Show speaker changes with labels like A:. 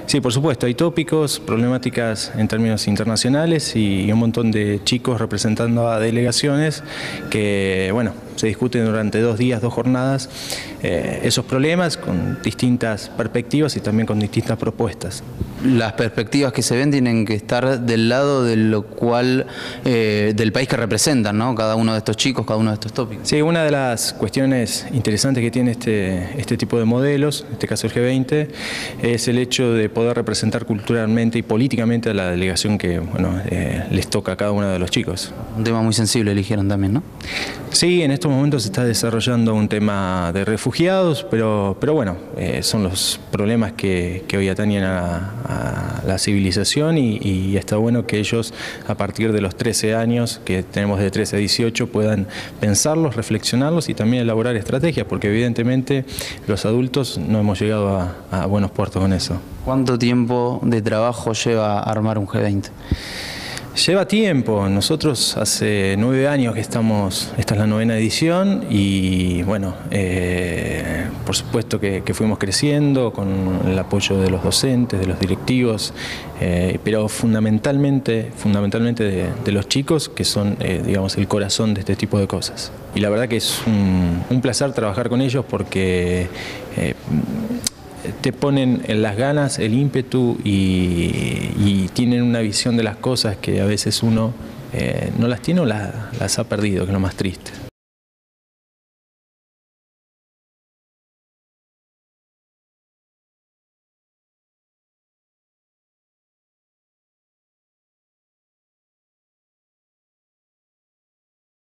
A: Sí, por supuesto, hay tópicos, problemáticas en términos internacionales y un montón de chicos representando a delegaciones que, bueno, se discuten durante 2 días, 2 jornadas, esos problemas con distintas perspectivas y también con distintas propuestas.
B: Las perspectivas que se ven tienen que estar del lado de lo cual, del país que representan, ¿no? Cada uno de estos chicos, cada uno de estos tópicos.
A: Sí, una de las cuestiones interesantes que tiene este tipo de modelos, en este caso el G20, es el hecho de poder representar culturalmente y políticamente a la delegación que, bueno, les toca a cada uno de los chicos.
B: Un tema muy sensible eligieron también, ¿no?
A: Sí, en estos momentos se está desarrollando un tema de refugiados, pero bueno, son los problemas que hoy atañen a la civilización y está bueno que ellos a partir de los 13 años, que tenemos de 13 a 18, puedan pensarlos, reflexionarlos y también elaborar estrategias, porque evidentemente los adultos no hemos llegado a buenos puertos con eso.
B: ¿Cuánto tiempo de trabajo lleva armar un G20?
A: Lleva tiempo, nosotros hace 9 años que estamos, esta es la 9ª edición y bueno, por supuesto que fuimos creciendo con el apoyo de los docentes, de los directivos, pero fundamentalmente de los chicos que son, digamos, el corazón de este tipo de cosas. Y la verdad que es un placer trabajar con ellos porque te ponen en las ganas, el ímpetu y tienen una visión de las cosas que a veces uno no las tiene o las ha perdido, que es lo más triste.